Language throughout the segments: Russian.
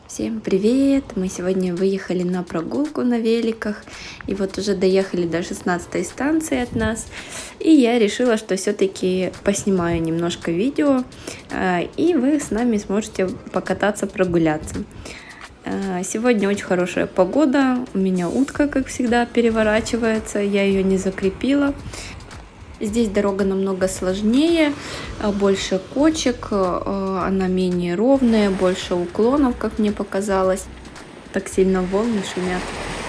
Всем привет! Мы сегодня выехали на прогулку на великах и вот уже доехали до 16-й станции от нас. И я решила, что все-таки поснимаю немножко видео, и вы с нами сможете покататься, прогуляться. Сегодня очень хорошая погода, у меня утка, как всегда, переворачивается, я ее не закрепила. Здесь дорога намного сложнее, больше кочек, она менее ровная, больше уклонов, как мне показалось. Так сильно волны шумят.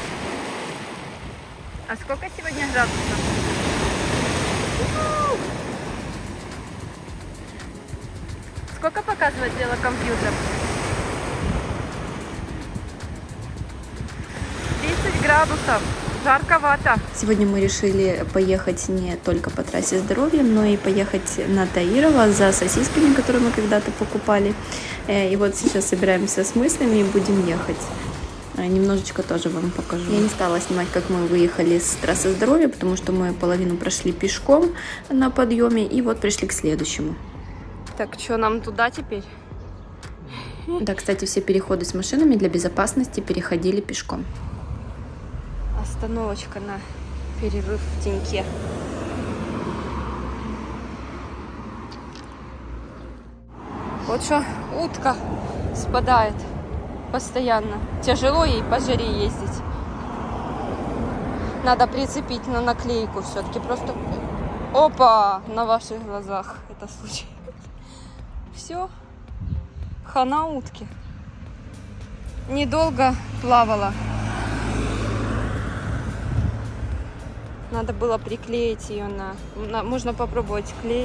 А сколько сегодня градусов? Сколько показывает велокомпьютер? 30 градусов. Жарковато. Сегодня мы решили поехать не только по трассе здоровья, но и поехать на Таирова за сосисками, которые мы когда-то покупали. И вот сейчас собираемся с мыслями и будем ехать. Немножечко тоже вам покажу. Я не стала снимать, как мы выехали с трассы здоровья, потому что мы половину прошли пешком на подъеме и вот пришли к следующему. Так, что нам туда теперь? Да, кстати, все переходы с машинами для безопасности переходили пешком. Остановочка на перерыв в теньке. Вот что, утка спадает постоянно. Тяжело ей по жаре ездить. Надо прицепить на наклейку все-таки. Просто опа, на ваших глазах это случай. Все, хана утки. Недолго плавала. Надо было приклеить ее можно попробовать клей.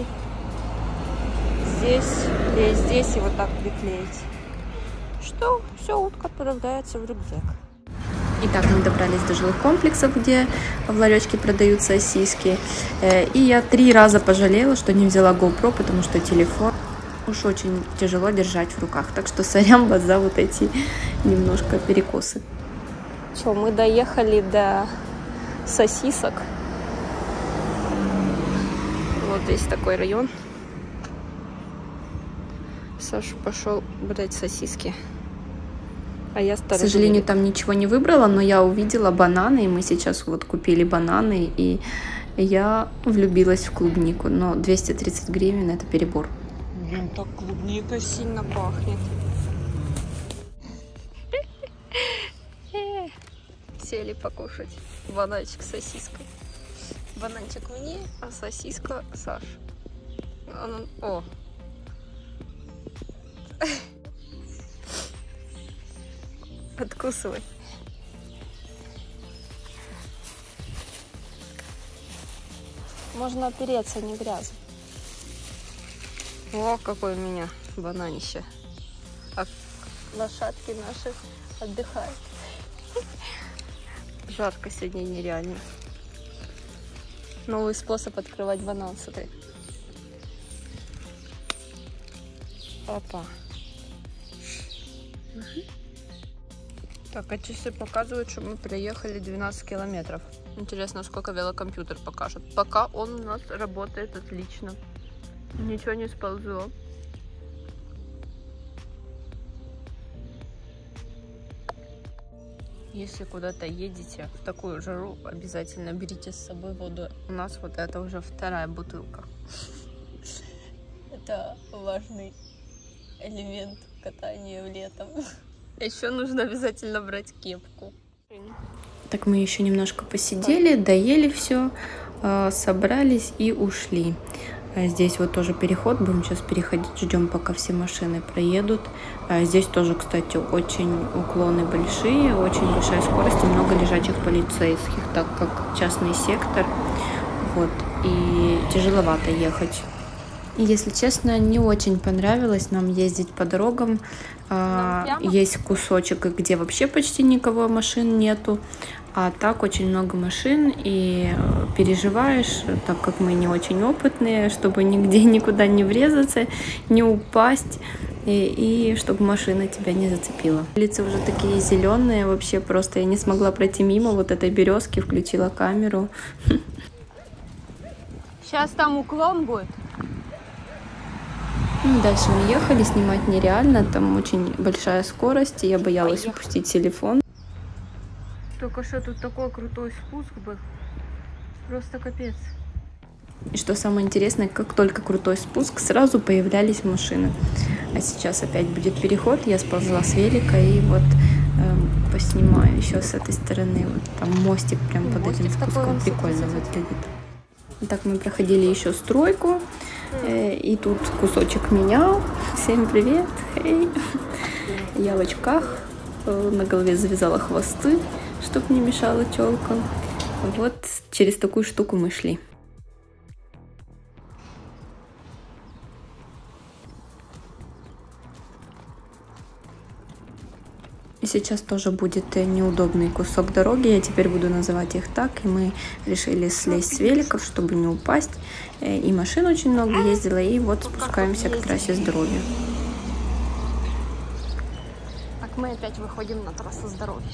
Здесь, клей здесь и вот так приклеить. Что? Все, утка отправляется в рюкзак. Итак, мы добрались до жилых комплексов, где в ларечке продают сосиски. И я 3 раза пожалела, что не взяла GoPro, потому что телефон уж очень тяжело держать в руках. Так что сорян вас за вот эти немножко перекосы. Что, мы доехали до сосисок. Вот здесь такой район. Саша пошел брать сосиски. А я К сожалению, там ничего не выбрала, но я увидела бананы, и мы сейчас вот купили бананы, и я влюбилась в клубнику. Но 230 гривен это перебор. Блин, так клубника сильно пахнет. Сели покушать бананчик с сосиской. Бананчик мне, а сосиска Саше. О! Откусывай. Можно опереться, не грязно. О, какой у меня бананище. А лошадки наши отдыхают. Жарко сегодня нереально. Новый способ открывать банан, смотри. Опа. Так, а часы показывают, что мы проехали 12 километров. Интересно, сколько велокомпьютер покажет. Пока он у нас работает отлично. Ничего не сползло. Если куда-то едете в такую жару, обязательно берите с собой воду. У нас вот это уже 2-я бутылка. Это важный элемент катания летом. Еще нужно обязательно брать кепку. Так мы еще немножко посидели, доели все, собрались и ушли. Здесь вот тоже переход, будем сейчас переходить, ждем, пока все машины проедут. Здесь тоже, кстати, очень уклоны большие, очень большая скорость и много лежачих полицейских, так как частный сектор, вот, и тяжеловато ехать. И, если честно, не очень понравилось нам ездить по дорогам. Есть кусочек, где вообще почти никого машин нету, а так очень много машин, и переживаешь, так как мы не очень опытные, чтобы нигде никуда не врезаться, не упасть, и чтобы машина тебя не зацепила. Улицы уже такие зеленые, вообще просто я не смогла пройти мимо вот этой березки, включила камеру. Сейчас там уклон будет. Ну, дальше мы ехали, снимать нереально, там очень большая скорость, и я боялась упустить телефон. Только что тут такой крутой спуск был, просто капец. И что самое интересное, как только крутой спуск, сразу появлялись машины. А сейчас опять будет переход, я сползла с велика и вот поснимаю еще с этой стороны. Вот там мостик прям под этим спуском, прикольно выглядит. Так мы проходили еще стройку, и тут кусочек меня. Всем привет! Хей. Я в очках, на голове завязала хвосты, чтобы не мешала челка. Вот через такую штуку мы шли. И сейчас тоже будет неудобный кусок дороги, я теперь буду называть их так, и мы решили слезть с великов, чтобы не упасть, и машин очень много ездила, и вот спускаемся к трассе здоровья. Так мы опять выходим на трассу здоровья.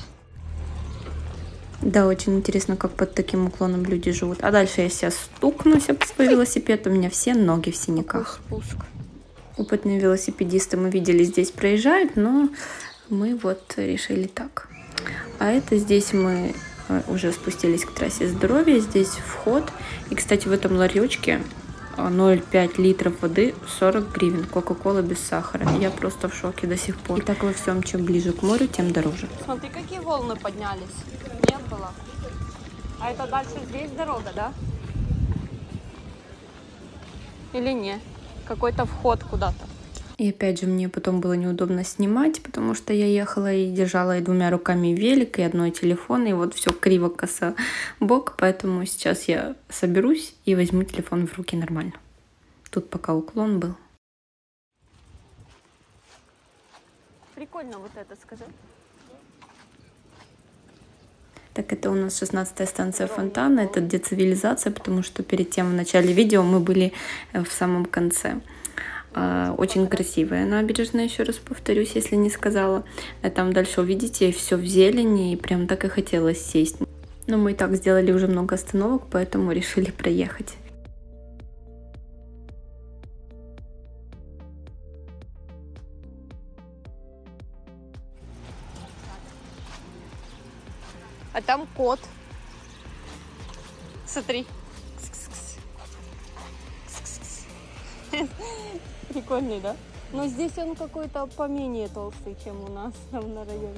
Да, очень интересно, как под таким уклоном люди живут. А дальше я сейчас стукнусь об свой велосипед, у меня все ноги в синяках. Спуск. Опытные велосипедисты, мы видели, здесь проезжают, но мы вот решили так. А это здесь мы уже спустились к трассе здоровья. Здесь вход. И, кстати, в этом ларечке 0,5 литров воды 40 гривен. Кока-кола без сахара. Я просто в шоке до сих пор. И так во всем, чем ближе к морю, тем дороже. Смотри, какие волны поднялись. Нет было. А это дальше здесь дорога, да? Или нет? Какой-то вход куда-то. И опять же, мне потом было неудобно снимать, потому что я ехала и держала и двумя руками велик, и одной телефон, и вот все криво-косо бок, поэтому сейчас я соберусь и возьму телефон в руки нормально. Тут пока уклон был. Прикольно вот это, скажи. Так, это у нас 16-я станция Фонтана, это децивилизация, потому что перед тем в начале видео мы были в самом конце. Очень красивая набережная, еще раз повторюсь, если не сказала. Там дальше увидите, все в зелени, и прям так и хотелось сесть. Но мы и так сделали уже много остановок, поэтому решили проехать. А там кот. Смотри. Прикольный, да? Но здесь он какой-то поменее толстый, чем у нас там на районе.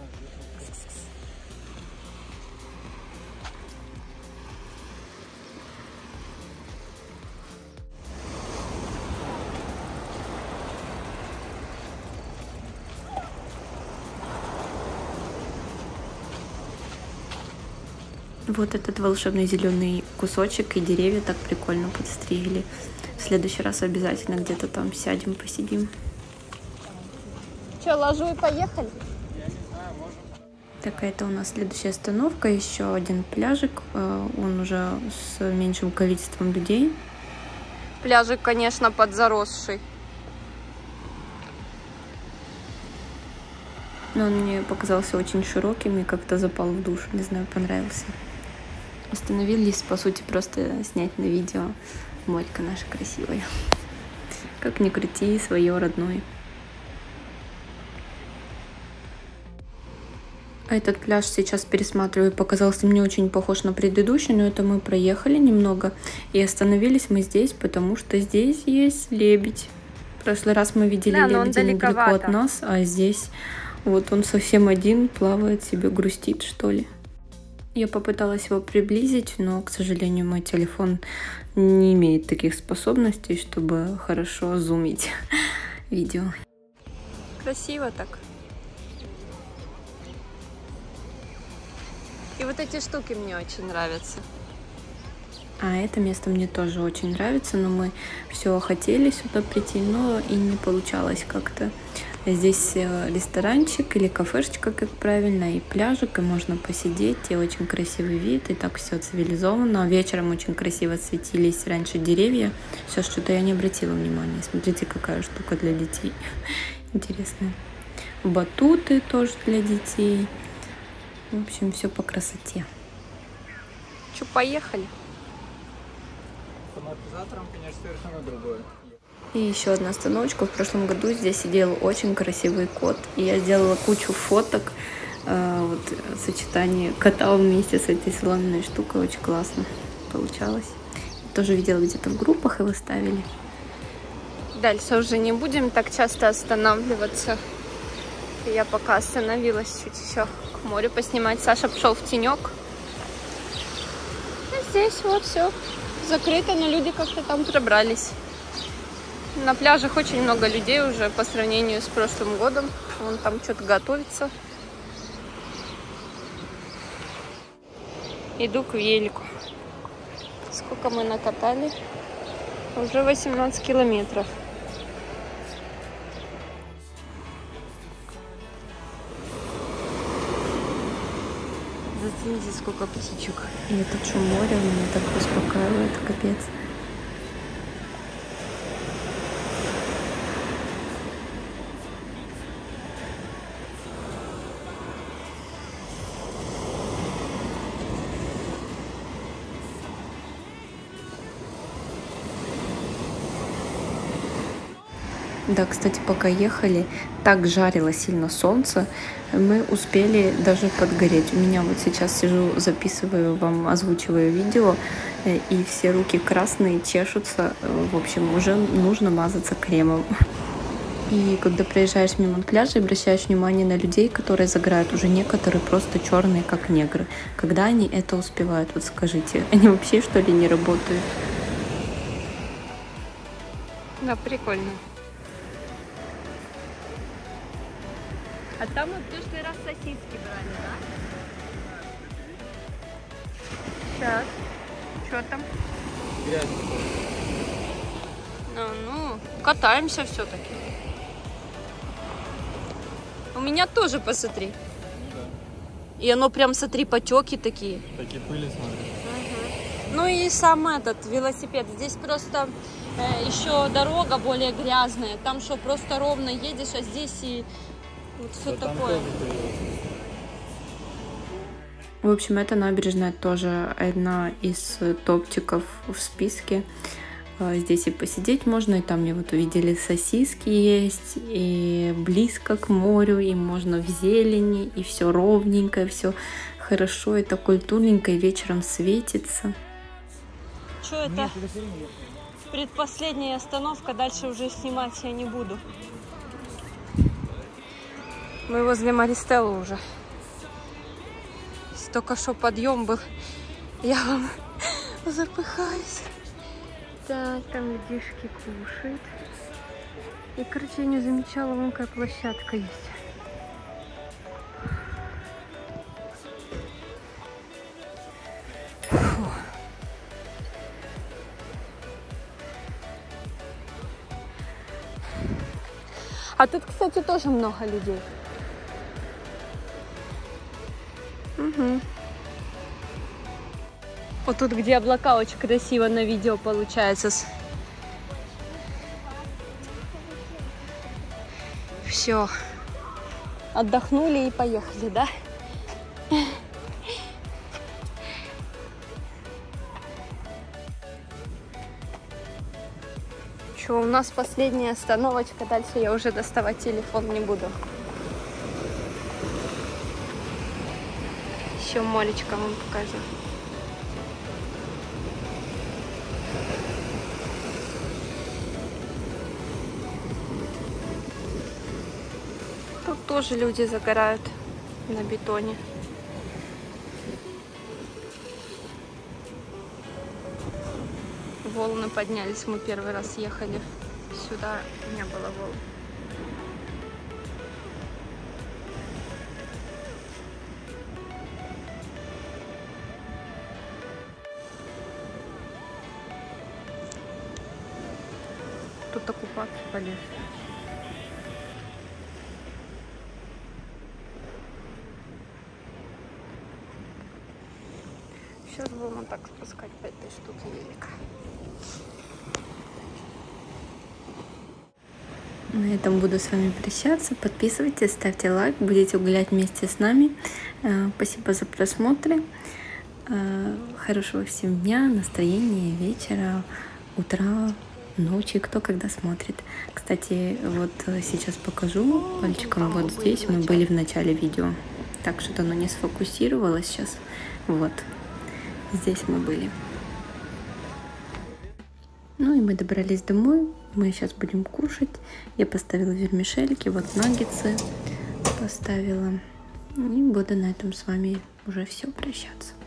Вот этот волшебный зеленый кусочек и деревья так прикольно подстригли. В следующий раз обязательно где-то там сядем, посидим. Че, ложу и поехали? Так, это у нас следующая остановка, еще один пляжик, он уже с меньшим количеством людей. Пляжик, конечно, подзаросший. Но он мне показался очень широким и как-то запал в душу, не знаю, понравился. Остановились, по сути, просто снять на видео. Морька наша красивая. Как ни крути, свое родное. А этот пляж сейчас пересматриваю, показался мне очень похож на предыдущий, но это мы проехали немного и остановились мы здесь, потому что здесь есть лебедь. В прошлый раз мы видели лебедя недалеко от нас, а здесь вот он совсем один, плавает себе, грустит, что ли. Я попыталась его приблизить, но, к сожалению, мой телефон не имеет таких способностей, чтобы хорошо зумить видео. Красиво так. И вот эти штуки мне очень нравятся. А это место мне тоже очень нравится, но мы все хотели сюда прийти, но и не получалось как-то. Здесь ресторанчик или кафешечка, как правильно, и пляжик, и можно посидеть, и очень красивый вид, и так все цивилизованно. Вечером очень красиво светились раньше деревья. Сейчас что-то я не обратила внимания. Смотрите, какая штука для детей. Интересная. Батуты тоже для детей. В общем, все по красоте. Че, поехали? С амортизатором, конечно, совершенно другое. И еще одна остановочка. В прошлом году здесь сидел очень красивый кот. И я сделала кучу фоток. Вот сочетание кота вместе с этой соломенной штукой. Очень классно получалось. Тоже видела где-то в группах, и вы ставили. Дальше уже не будем так часто останавливаться. Я пока остановилась чуть еще к морю поснимать. Саша пошел в тенек. А здесь вот все закрыто, но люди как-то там пробрались. На пляжах очень много людей уже по сравнению с прошлым годом. Вон там что-то готовится. Иду к велику. Сколько мы накатали? Уже 18 километров. Зацените, сколько птичек. И это шум моря меня так успокаивает, капец. Да, кстати, пока ехали, так жарило сильно солнце, мы успели даже подгореть. У меня вот сейчас сижу, записываю вам, озвучиваю видео, и все руки красные, чешутся. В общем, уже нужно мазаться кремом. И когда проезжаешь мимо пляжа, обращаешь внимание на людей, которые загорают, уже некоторые просто черные, как негры. Когда они это успевают, вот скажите, они вообще что ли не работают? Да, прикольно. А там вот в прошлый раз сосиски брали, да? Сейчас. Что там? Грязь. Ну, катаемся все-таки. У меня тоже, посмотри. Да. И оно прям, смотри, потеки такие. Такие пыли, смотри. Угу. Ну и сам этот велосипед. Здесь просто еще дорога более грязная. Там что, просто ровно едешь, а здесь и вот все да, такое. В общем, эта набережная тоже одна из топчиков в списке. Здесь и посидеть можно, и там мне вот увидели сосиски есть, и близко к морю, и можно в зелени, и все ровненько, все хорошо, это культурненько, и вечером светится. Что это? Предпоследняя остановка, дальше уже снимать я не буду. Мы возле Маристеллы уже. Только что подъем был, я вам запыхаюсь. Так, там людишки кушают. И, короче, я не замечала, вон какая площадка есть. Фу. А тут, кстати, тоже много людей. Угу. Вот тут, где облака, очень красиво на видео получается. Все. Отдохнули и поехали, да? Что, у нас последняя остановочка. Дальше я уже доставать телефон не буду. Еще молечко вам покажу. Тут тоже люди загорают на бетоне. Волны поднялись. Мы первый раз ехали сюда, не было волн. Кто-то купаться полез. Сейчас будем вот так спускать по этой штуке велика. На этом буду с вами прощаться. Подписывайтесь, ставьте лайк, будете гулять вместе с нами. Спасибо за просмотры. Хорошего всем дня, настроения, вечера, утра, ночи, кто когда смотрит. Кстати, вот сейчас покажу пальчиком. Вот здесь мы были в начале видео. Так, что-то оно не сфокусировалось сейчас. Вот. Здесь мы были. Ну и мы добрались домой. Мы сейчас будем кушать. Я поставила вермишельки, вот наггетсы поставила. И буду на этом с вами уже все прощаться.